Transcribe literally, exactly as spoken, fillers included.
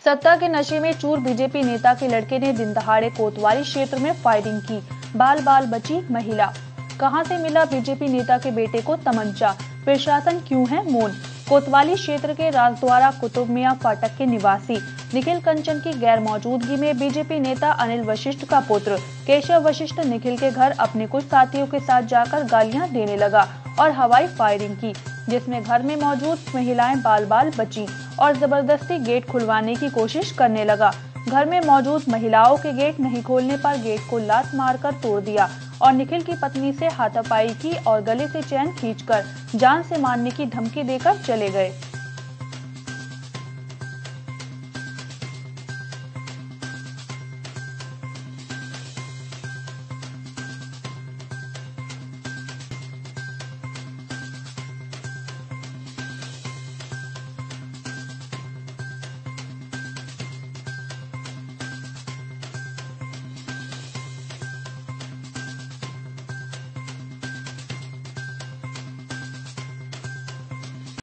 सत्ता के नशे में चूर बीजेपी नेता के लड़के ने दिन दहाड़े कोतवाली क्षेत्र में फायरिंग की। बाल बाल बची महिला। कहां से मिला बीजेपी नेता के बेटे को तमंचा? प्रशासन क्यों है मौन? कोतवाली क्षेत्र के राजद्वारा कुतुब मियां फाटक के निवासी निखिल कंचन की गैर मौजूदगी में बीजेपी नेता अनिल वशिष्ठ का पुत्र केशव वशिष्ठ निखिल के घर अपने कुछ साथियों के साथ जाकर गालियां देने लगा और हवाई फायरिंग की, जिसमें घर में मौजूद महिलाएं बाल बाल बची और जबरदस्ती गेट खुलवाने की कोशिश करने लगा। घर में मौजूद महिलाओं के गेट नहीं खोलने पर गेट को लात मारकर तोड़ दिया और निखिल की पत्नी से हाथापाई की और गले से चैन खींचकर जान से मारने की धमकी देकर चले गए।